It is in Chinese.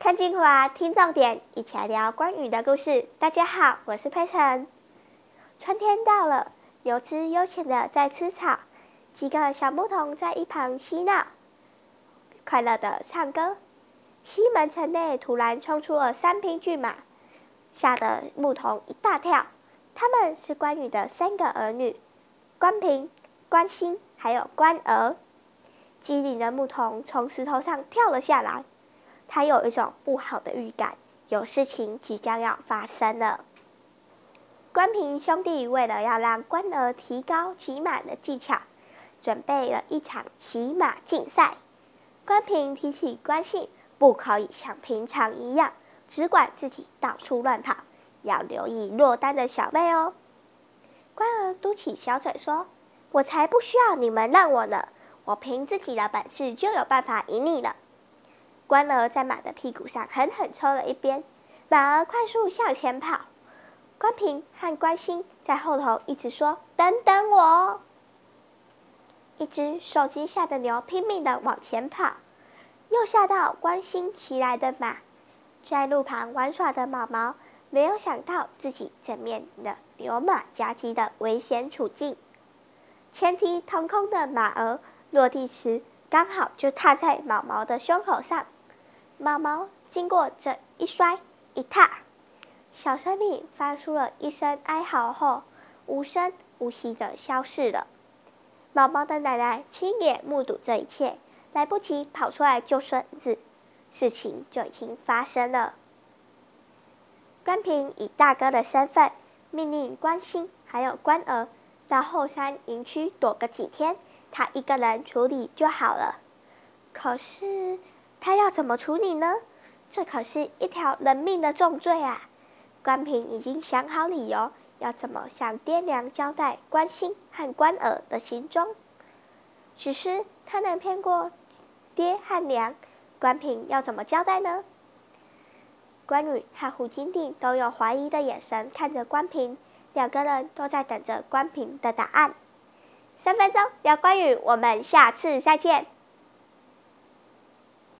看精华，听重点，一起来聊关羽的故事。大家好，我是佩晨。春天到了，牛只悠闲的在吃草，几个小牧童在一旁嬉闹，快乐的唱歌。西门城内突然冲出了3匹骏马，吓得牧童一大跳。他们是关羽的3个儿女：关平、关兴，还有关娥。机灵的牧童从石头上跳了下来。他有一种不好的预感，有事情即将要发生了。关平兄弟为了要让关娥提高骑马的技巧，准备了一场骑马竞赛。关平提醒关兴，不可以像平常一样，只管自己到处乱跑，要留意落单的小妹哦。关娥嘟起小嘴说：“我才不需要你们让我呢，我凭自己的本事就有办法赢你了。”关娥在马的屁股上狠狠抽了一鞭，马儿快速向前跑。关平和关兴在后头一直说：“等等我！”一只受惊吓的牛拼命地往前跑，又吓到关兴骑来的马。在路旁玩耍的毛毛没有想到自己正面的牛马夹击的危险处境。前蹄腾空的马儿落地时，刚好就踏在毛毛的胸口上。毛毛经过这一摔一踏，小生命发出了一声哀嚎后，无声无息地消逝了。毛毛的奶奶亲眼目睹这一切，来不及跑出来救孙子，事情就已经发生了。关平以大哥的身份，命令关兴还有关娥到后山营区躲个几天，他一个人处理就好了。可是他要怎么处理呢？这可是一条人命的重罪啊！关平已经想好理由，要怎么向爹娘交代关兴和关娥的行踪。只是他能骗过爹和娘，关平要怎么交代呢？关羽和胡金锭都用怀疑的眼神看着关平，两个人都在等着关平的答案。3分钟聊关羽，我们下次再见。